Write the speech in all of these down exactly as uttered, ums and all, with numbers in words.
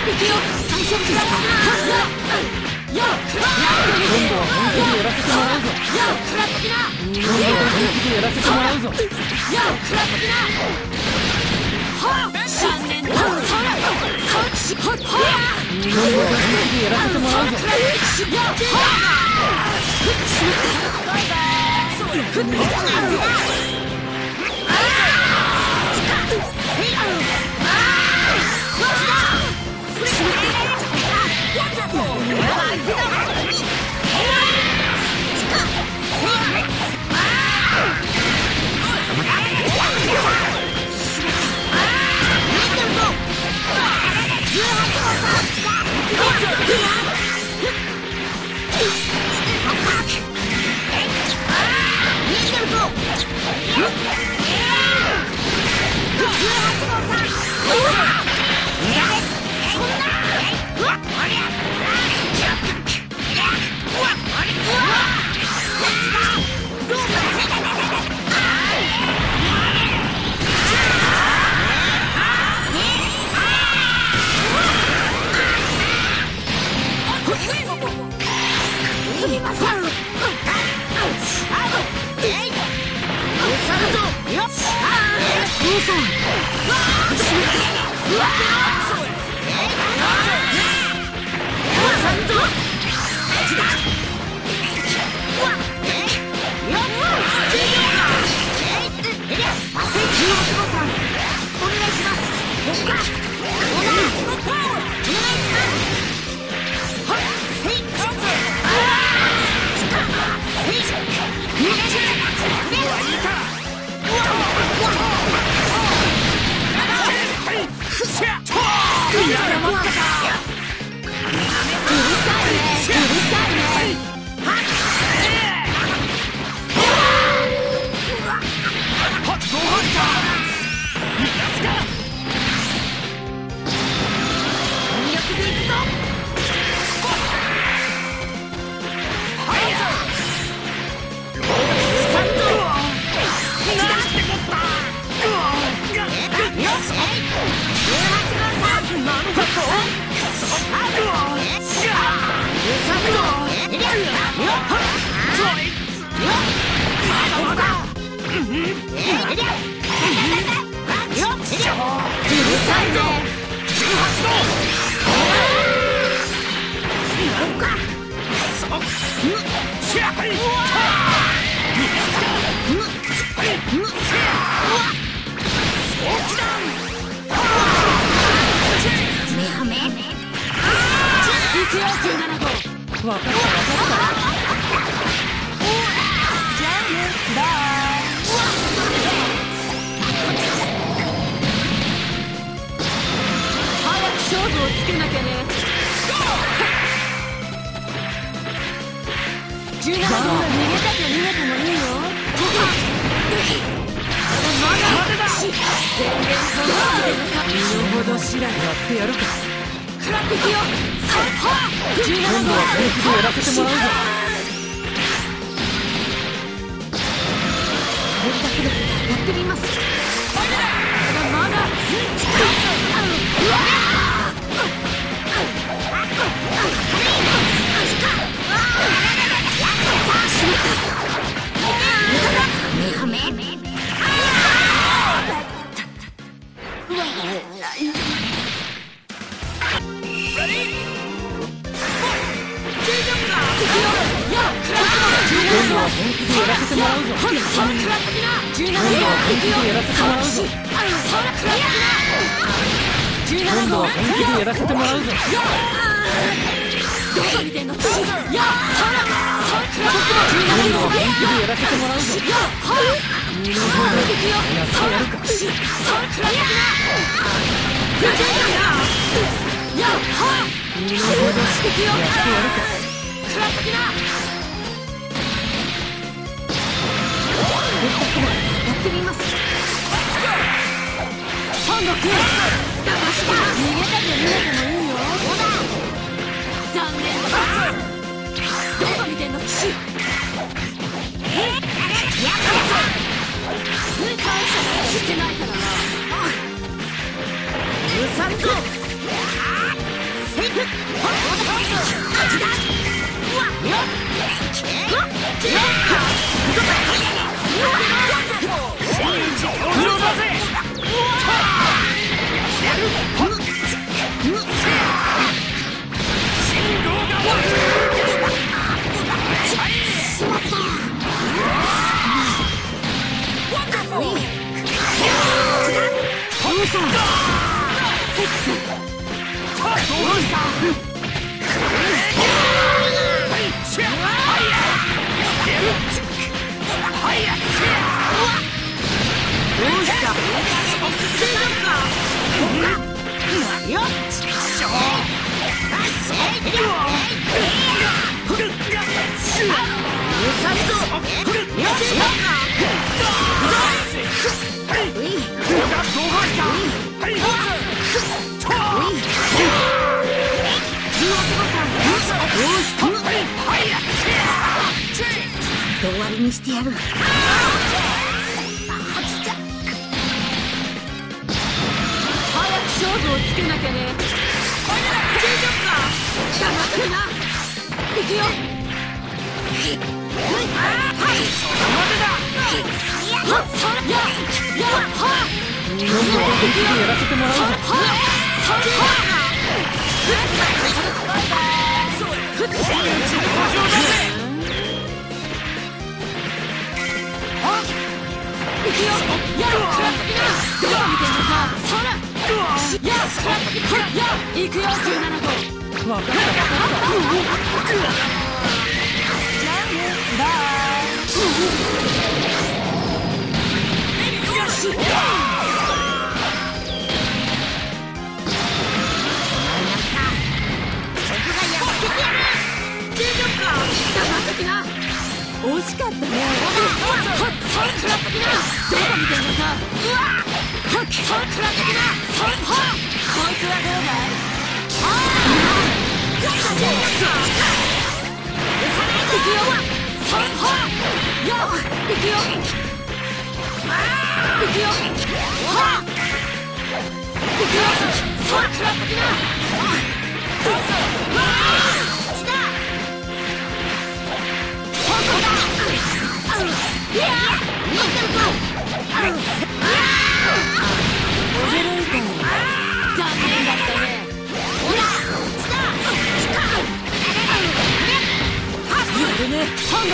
撃よ最初ですか。今度は本気でやらせてもらうぞ。今度は本気でやらせてもらうぞ。今度は本気でやらせてもらうぞ。今度は本気でやらせてもらうぞ。 してないからな。うさんと終わりにしてやる。早く勝負をつけなきゃね。大丈夫か。黙ってるな。行くよ。はいそこまでだ。やっそれややは日本語でできるやらせてもらうぞ。それはふっふっ行くよ。やっ食らっときな。どう見てんのか。そらやっ食らっときな。やっ行くよ。じゅうななご。分かった分かった。バイよし。惜しかったね。それ食らっときな。どこ見てんのさ。うわっそれ食らっときな。それはこいつはどうだい。ああ行くよ。それはよっ行くよ。行くよ。はっ行くよ。それ食らっときな。どうぞ。うわー来た。いやー待ってるぞ。おじるんこ残念だったね。ほら来た。やるね三国。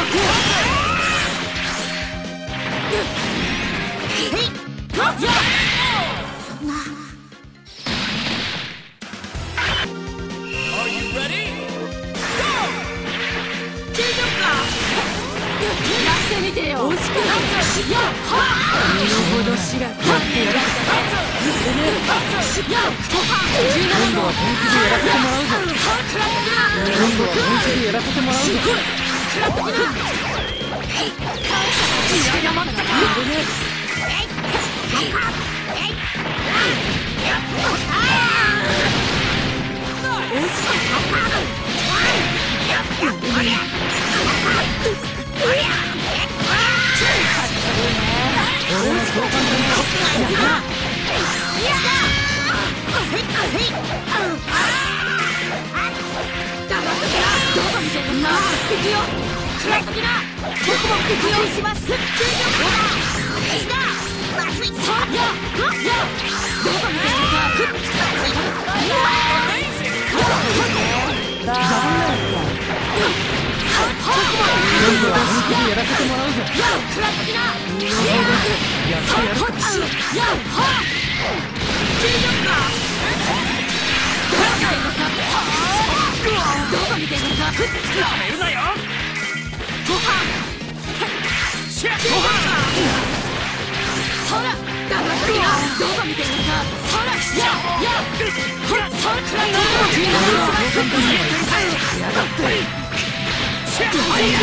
へいっやっそんな。Are you ready? Go! 大丈夫か。やってみてよ。惜しくなっちゃう。やっは身の程知らず。やってやる。やっじゅうななご。本気でやらせてもらうぞ。今度は本気でやらせてもらうぞ。食らっときな。してやまったか。やるね。惜しい。やらせてもらうぞ。やっ食らっときな。やってやる。やっは大丈夫か。どこ見てんのさ。なめるなよ。ご飯シェフご飯そら黙ってきな。どこ見てんのさ。そらややほらそらくらいのじゅうななごやがってシェフはいや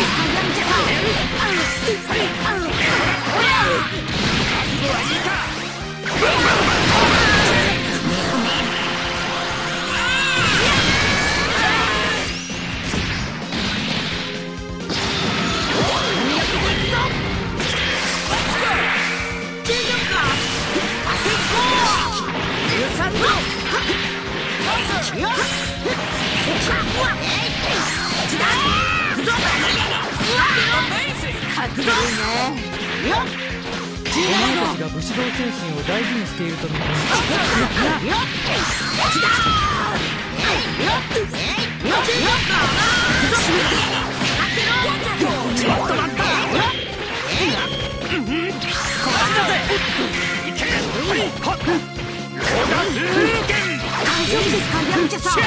やかっこいいね。よっ、お前たちが武士道精神を大事にしているとのこと。 よっ、ちょっと待った。こっちだぜ。いけ。大丈夫ですか、ヤムチャさん。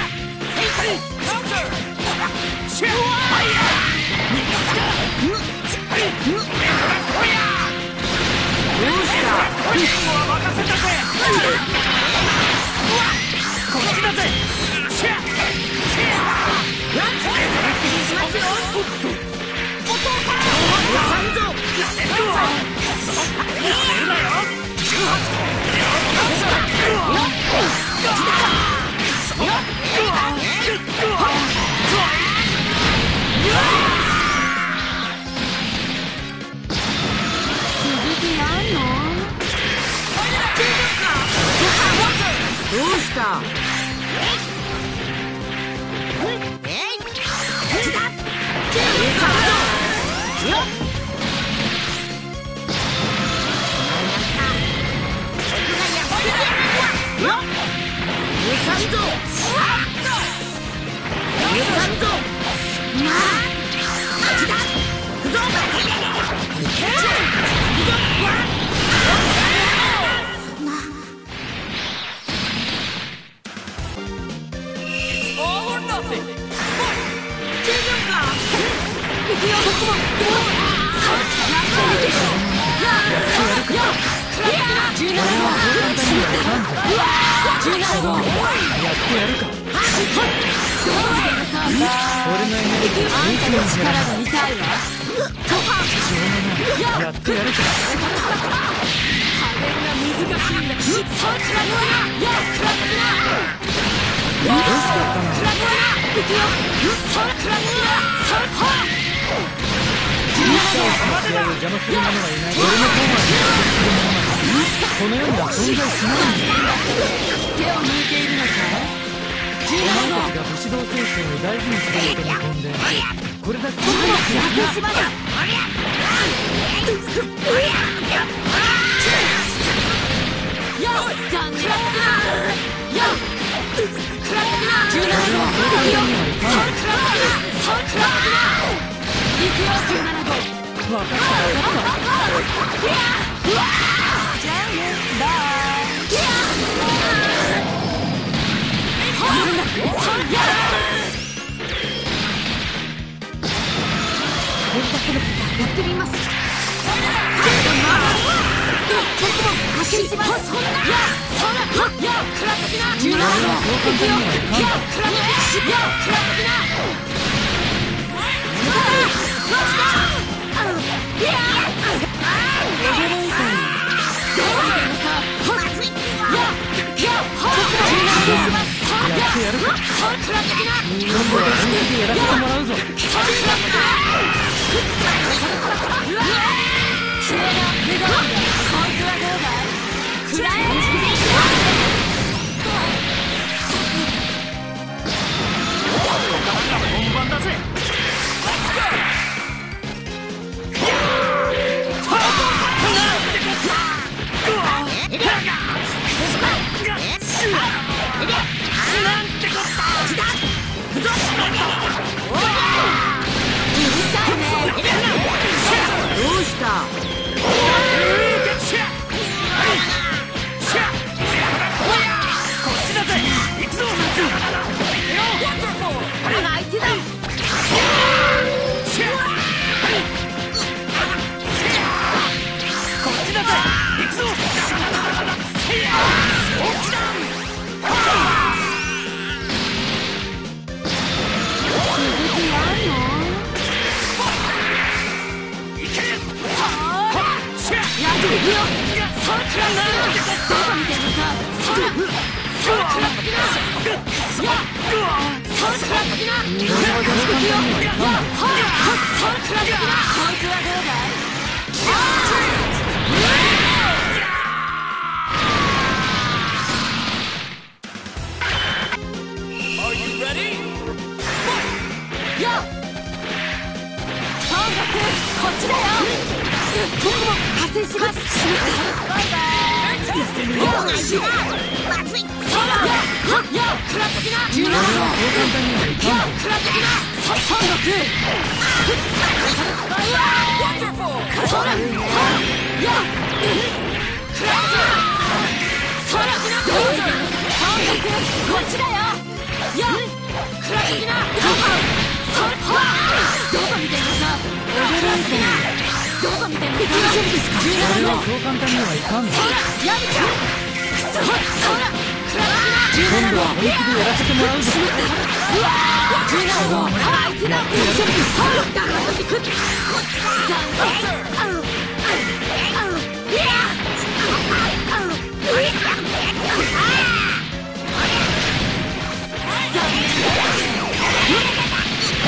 どうした？よっこっちだよ。僕も加勢します。バイバイ。まずい。そらや食らっときな。じゅうなな号や食らっときな。さんろく。そらや食らっときな。そらさんろく。こっちだよ。や食らっときな。そらどこ見てんのさ。どこ見てんのさ。大丈夫ですか。じゅうなな号そう簡単にはいかんぞ。 そらやめちゃう。そら食らっときな。 今度は本気でやらせてもらうぞ。 うわーじゅうなな号あいつだ。大丈夫ですか。だからってくっ残念。あうあういやあう残念。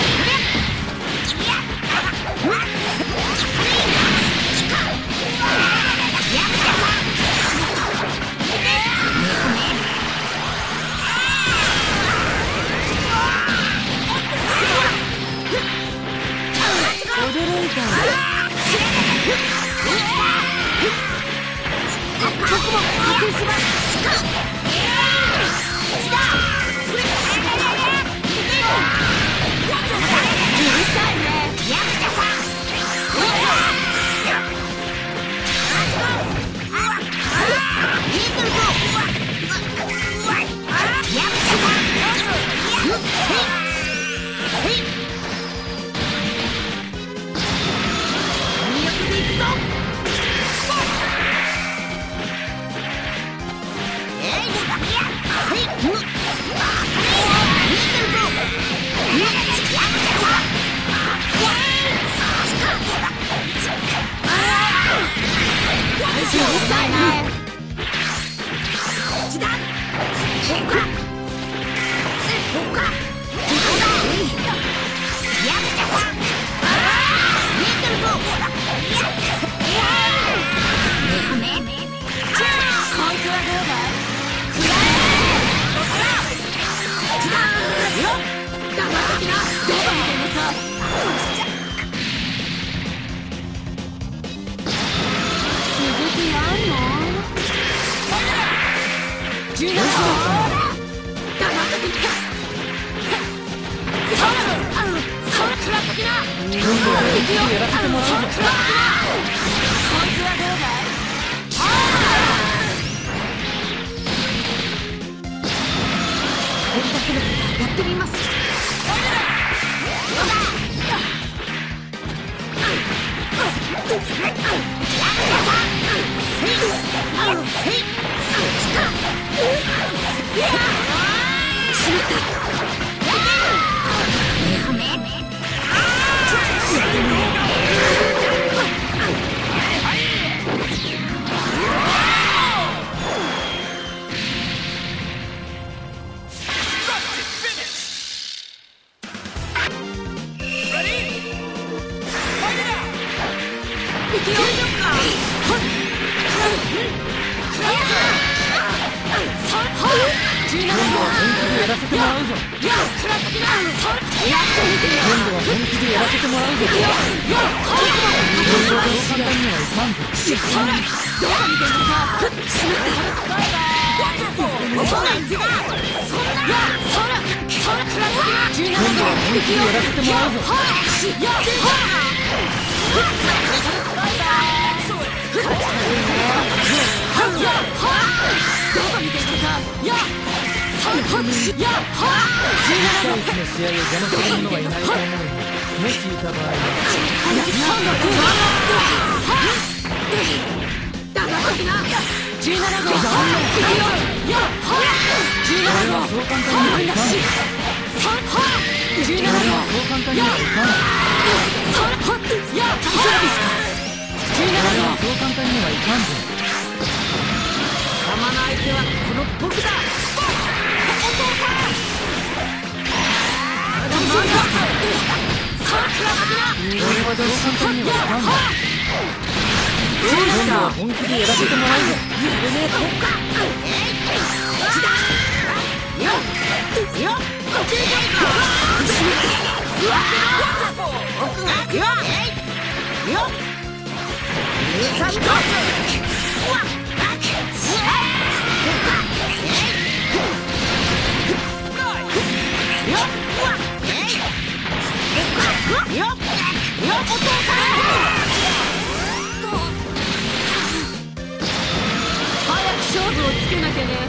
驚いた。僕も加勢します。うるさいね。やめてさ。見えてるぞ。やめてさ。見送っていくぞ。えい、はい、見えてるぞ。うるさいね。こっちだ。こうか。こうか。こうだ。やめちゃさ。見えてるぞ。ねね。こいつはどうだい。くらえ。こっちだ。よっ。黙っときな。どこ見てんのさ。続きあんの。じゅうなな号黙っときな。そらそら食らっときな。 今度は本気でやらせてもらうぞ。 こいつはどうだい。これだけのことやってみます。 やらせてもらうぞ。 今度は本気でやらせてもらうぞ。そう簡単にはいかんぞ。 どこ見てんのさ。しまった。バイバイ。そら行くな。そらそらそら食らってな。じゅうなな号本気でやらせてもらうぞ。 やっバイバイ。どこ見てんのさ。やそらこっち。やはじゅうなな号の試合を邪魔する者はいないと思うが、もしいた場合は黙っときな。じゅうなな号行くよ。やはじゅうなな号そう簡単にはいかんぞ。 じゅうなな号そう簡単にはいかんぞ。 や大丈夫ですか。じゅうなな号そう簡単にはいかんぞ。 貴様の相手はこの僕だ。お父さん大丈夫ですか。さあ食らってな。 俺はそう簡単にはいかんぞ。今度は本気でやらせてもらうぞ。 やるねえとか。えいこっちだ。よっよっこっちに来いか。座ってな。 僕が行くよ。よっさんぞ。よっよっお父さん。早く勝負をつけなきゃね。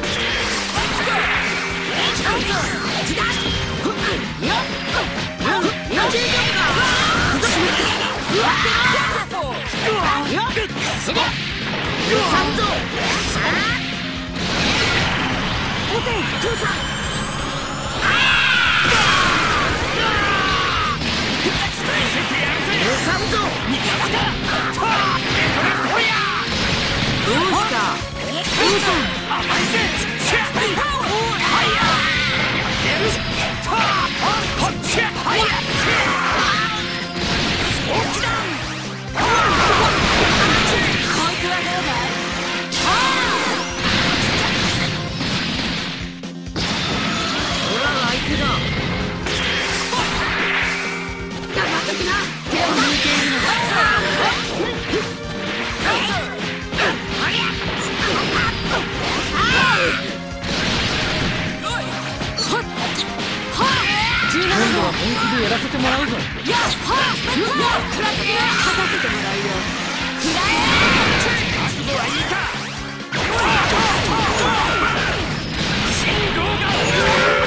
今度は本気でやらせてもらうぞ。やっはっ勝たせてもらうよ。くらえ覚悟はいいか。信号が